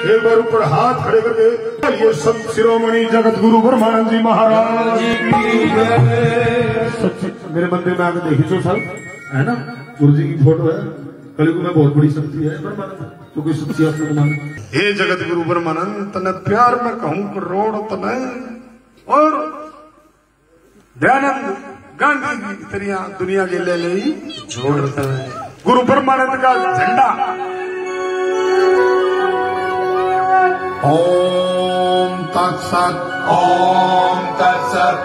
एक बार ऊपर हाथ खड़े करके बोलिए संत शिरोमणि जगत गुरु ब्रह्मानंद जी महाराज जी की जय। मेरे मंदिर में आकर देखी सर है ना, गुरु जी की फोटो है। कलयुग में बहुत बड़ी शक्ति है ब्रह्मानंद, तो कोई शक्ति आपको मान। हे जगत गुरु ब्रह्मानंद तने प्यार में कहूं करोड़ तने और दयानंद गांधी की तरह दुनिया के ले ले जोड़ता है। गुरु ब्रह्मानंद का झंडा ओम तत्सत ओम तत्सत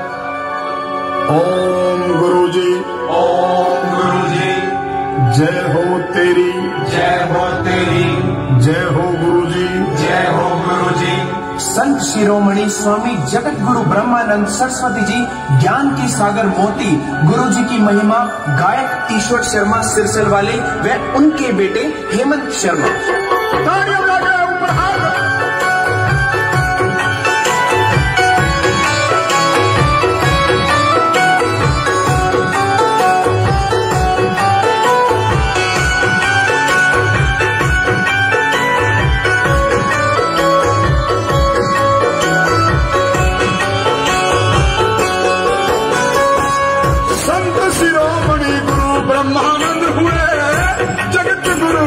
ओम गुरुजी ओम गुरुजी जय हो तेरी जय हो तेरी जय हो गुरुजी जय हो गुरुजी। संत शिरोमणि स्वामी जगत गुरु ब्रह्मानंद सरस्वती जी ज्ञान की सागर मोती गुरु जी की महिमा गायक ईश्वर शर्मा सिरसल वाले व उनके बेटे हेमंत शर्मा। ब्रह्मानंद हुए जगत गुरु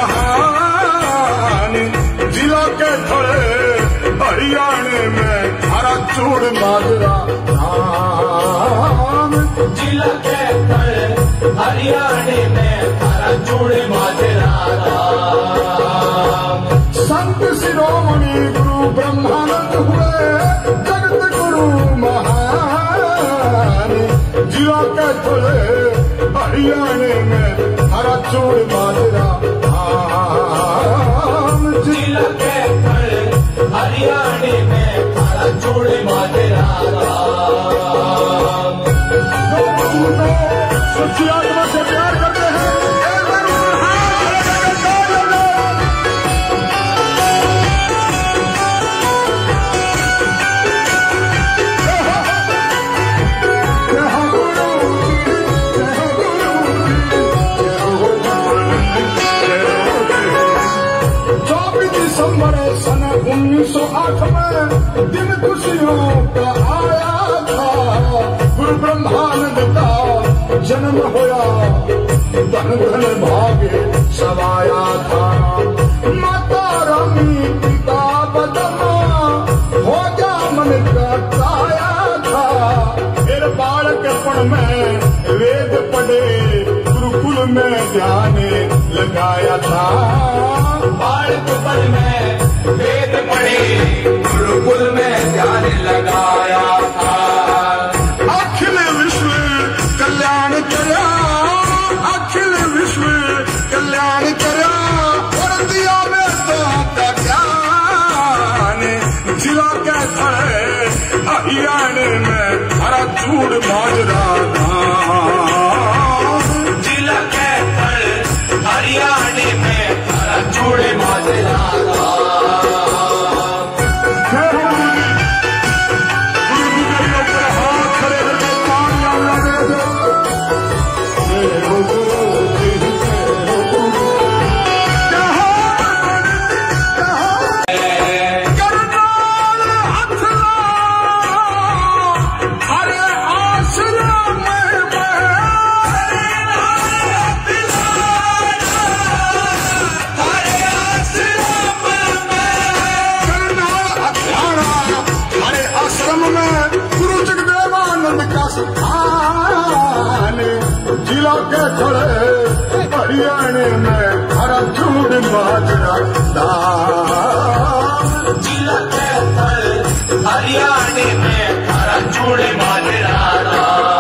महान, जिला के थोड़े हरियाणे में हरा चूड़ माजरा धाम, जिला के थोड़े हरियाणे में हरा चूड़ माजरा धाम। संत शिरोमणि गुरु ब्रह्मानंद हुए जगत गुरु महान, जिला के थोड़े हरियाणे में हरा चूड़ माजरा धाम, जिला के हरियाणे में हरा चूड़ माजरा धाम। सच्ची आत्मा से प्यार करते हैं सन 1908 में दिन खुशियों का आया था, गुरु ब्रह्मानंद का जन्म होया, धन धन भागे सवाया था। माता रानी पिता बदमा हो जा मन का काया था, फिर बालकपण में वेद पढ़े गुरुकुल में ध्यान लगाया था। बालकपण में वेद पढ़े गुरुकुल में ध्यान लगाया था। अखिल विश्व कल्याण करा, अखिल विश्व कल्याण करा, और दिया में तो ज्ञान, जिला के थड़े हरियाणे में हरा चूड़ माजरा धाम, जिला के हरियाणे में हरा चूड़ माजरा धाम। जिला के थड़े हरियाणे में हरा चूड़ माजरा धाम, जिला के हरियाणे में हरा चूड़ माजरा धाम।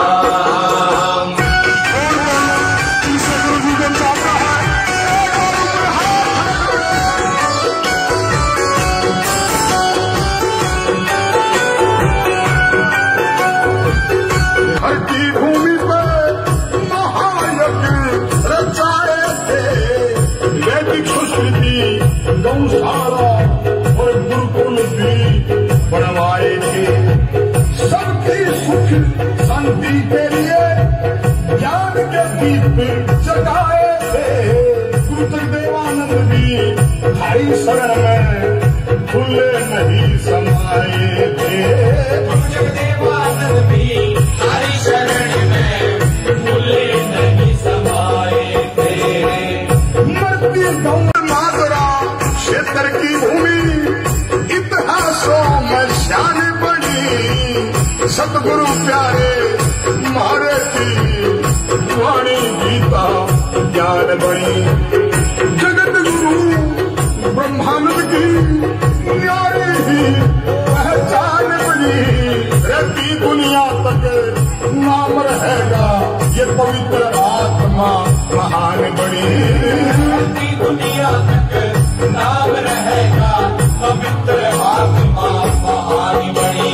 धरती भूमि पे महायज्ञ रचाए थे, वैदिक संस्कृति गौशाला और गुरुकुल भी बनवाए थे। सबकी सुख शांति के लिए ज्ञान के दीप जगाए थे। गुरु जगदेवानंद भी हरि शरण में फूले नहीं समाये थे। जगदेवानंद भी हरि शरण में फूले नहीं समाये थे। मरती गौर माधुरा क्षेत्र की भूमि इतिहासों में शान बनी। सतगुरु प्यारे मारे की वाणी गीता ज्ञान बनी। जगत गुरु ब्रह्मानंद की न्यारी ही पहचान बनी। रहती दुनिया तक नाम रहेगा ये पवित्र आत्मा महान बनी। रहती दुनिया तक नाम रहेगा पवित्र आत्मा महान बनी।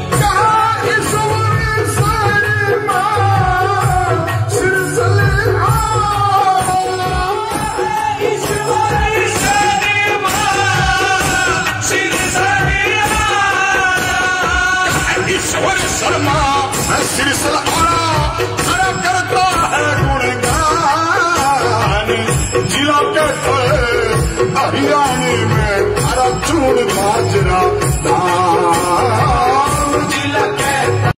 शर्मा सिरसल खड़ा करता है गुणगान। जिला के हरियाणा